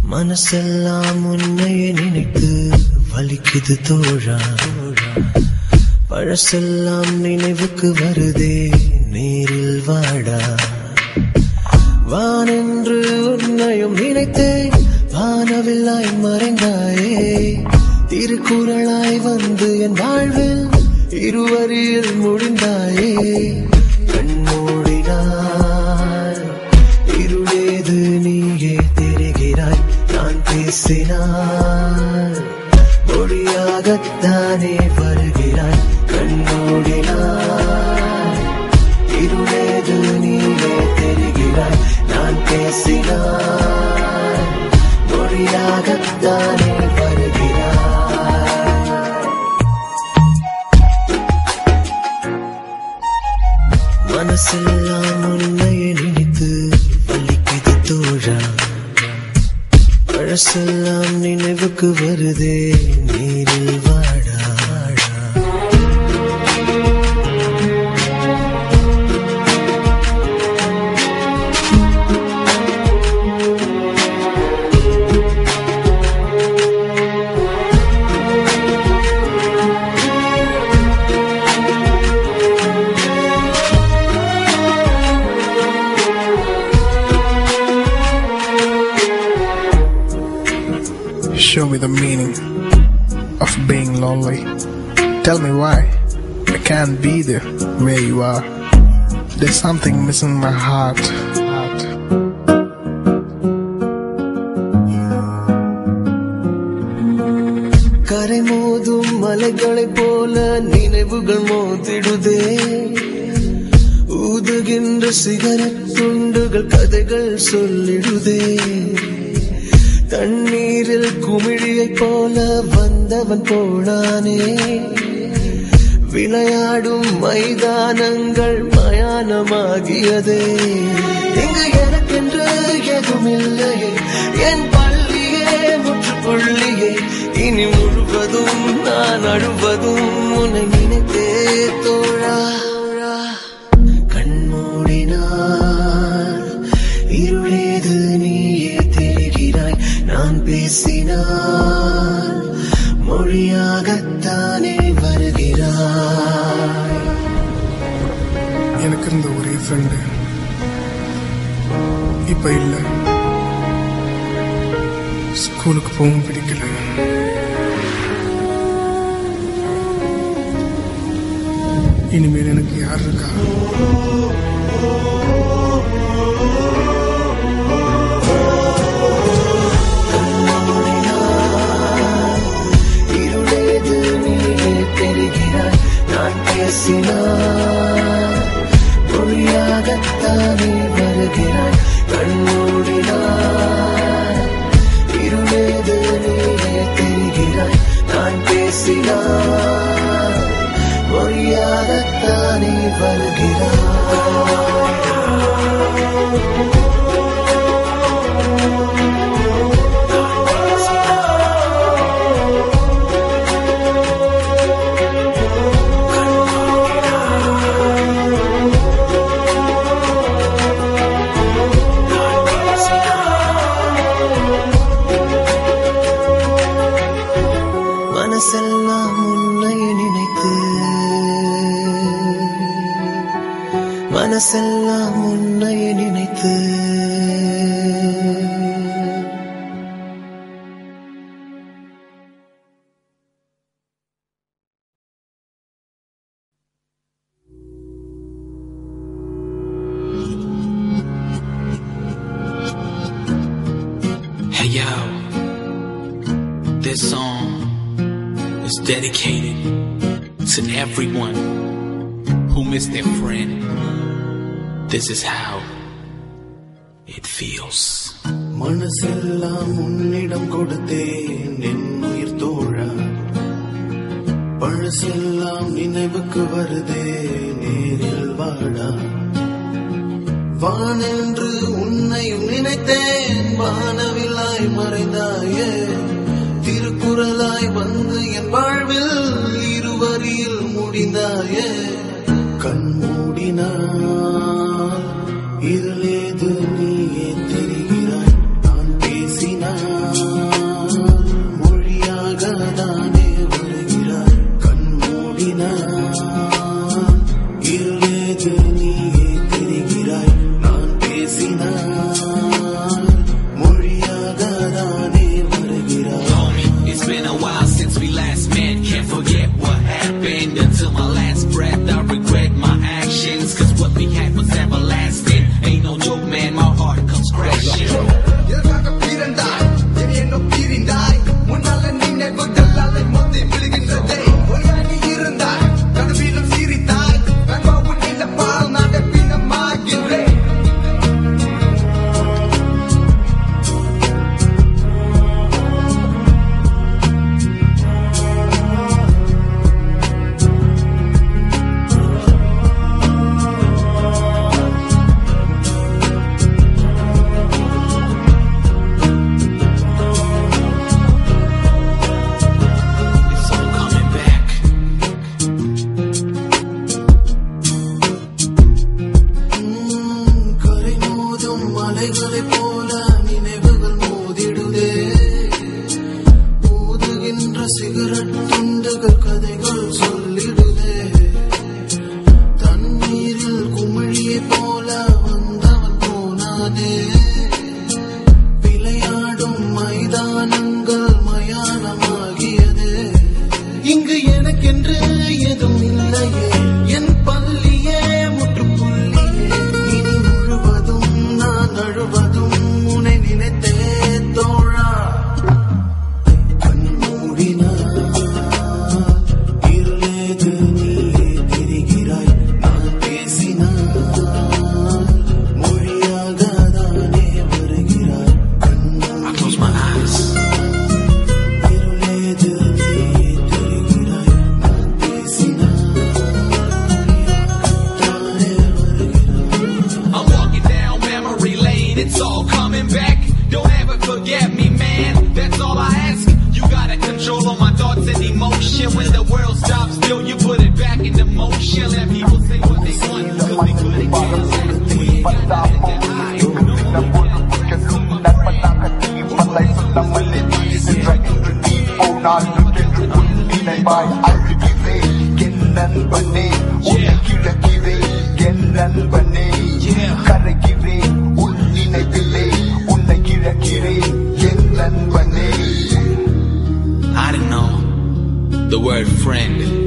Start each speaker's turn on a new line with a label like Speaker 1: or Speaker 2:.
Speaker 1: மனசெல்லாம் உன்னையே நினைத்து வலிக்குது தோழா. பழசெல்லாம் நினைவுக்கு வருதே, நேரில் வாடா. வானென்று உன்னையும் நினைத்தேன், வானவில்லாய் மறைந்தாயே. திருக்குறளாய் வந்து என் வாழ்வில் இருவரில் முடிந்தாயே. கண்மூடினாய் இருளேது, நீயே தெரிகிறாய். நான் பேசினாய் மொழியாகத்தானே வருகிறாய். கண்மூடினாய் இருளேது, நீயே தெரிகிறாய். நான் பேசினாய் மொழியாகத்தானே வருகிறாய். மனசெல்லாம் உன்னையே நினைத்து வலிக்குது தோழா. பழசெல்லாம் நினைவுக்கு வருதே, நேரில் வாடா.
Speaker 2: Show me the meaning of being lonely. Tell me why I can't be there where you are. There's something missing in my heart.
Speaker 1: கரை மோதும் மலைகளைப் போல நினைவுகள் மோதிடுதே. ஊதுகின்ற சிகரெட் துண்டுகள் கதைகள் சொல்லிடுதே. தண்ணீரில் குமிழியைப் போல வந்தவன் போனானே. விளையாடும் மைதானங்கள் மயானமாகியதே. இங்கு எனக்கென்று எதுமில்லையே, என் பள்ளியே முற்றுப்புள்ளியே. இனி முழுவதும் நான் அழுவதும் உன்னை நினைத்தே தோழா. கண்மூடினார் இருளேது, நீயே தெரிகிறாய். நான் பேசினால் மொழியாகத்தானே வருகிறாய்.
Speaker 2: எனக்கு இருந்த ஒரே ஃப்ரெண்டு இப்ப இல்ல. ஸ்கூலுக்கு போகவும் பிடிக்கல. இனிமேல் எனக்கு யார் இருக்கா?
Speaker 1: நான் பேசினார் மொழியாகத்தானே வருகிறாய். கண்மூடினார் இருளேது, நீயே தெரிகிறாய். நான் பேசினார் மொழியாகத்தானே வருகிறாய். மனசெல்லாம் உன்னையே நினைத்து, மனசெல்லாம் உன்னையே நினைத்து.
Speaker 3: Hey yo, this song is dedicated to everyone who missed their friend. This is how it feels.
Speaker 1: மனசெல்லாம் உன்னிடம் கொடுத்தேன் என் உயிர் தோழா. பழசெல்லாம் நினைவுக்கு வருதே, நேரில் வாடா. வானென்று உன்னையும் நினைத்தேன், வானவில்லாய் மறைந்தாயே. திருக்குறளாய் வந்து என் வாழ்வில் இருவரில் முடிந்தாயே. கண்மூடினால் இருளேது, நீயே தெரிகிறாய். நான் பேசினார் போல நினைவுகள் மோதிடுதே ஊதுகின்ற சிகரெட் துண்டுகள் கதைகள் சொல்லிடுதே தண்ணீரில் குமிழியை போல வந்தவன் போனானே விளையாடும் மைதானங்கள் மயானமாகியது இங்கு எனக்கென்று எதுவும் இல்லையே என் பள்ளியே முற்றுப்புள்ளியே இனி முழுவதும் நான் அழுவதும் உன்னை நினைத்தே தோழா கண் மூடினார் இருளேது நீயே தெரிகிறாய் நான் பேசினார் மொழியாக தானே வருகிறாய் கண் இருளேது நீயே தெரிகிறாய் நான் பேசினார் தானே வருகிறாய்
Speaker 3: I'm walking down memory lane, it's all coming back. Don't ever forget me, man. That's all I ask. You gotta control all my thoughts and emotion. When the world stops still, you put it back into motion. Let people say what they want, 'cause they couldn't get it. We ain't got nothing to hide. No more I didn't know the word friend